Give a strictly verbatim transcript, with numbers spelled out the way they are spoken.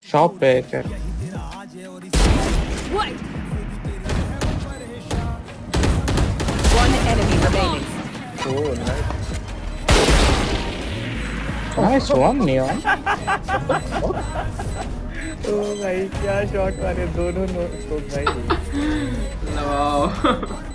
Shop पे है क्या? One enemy remaining. Oh, nice. Nice one neon. ओ भाई क्या शॉट मारे दोनों नो स्कोप भाई। वाह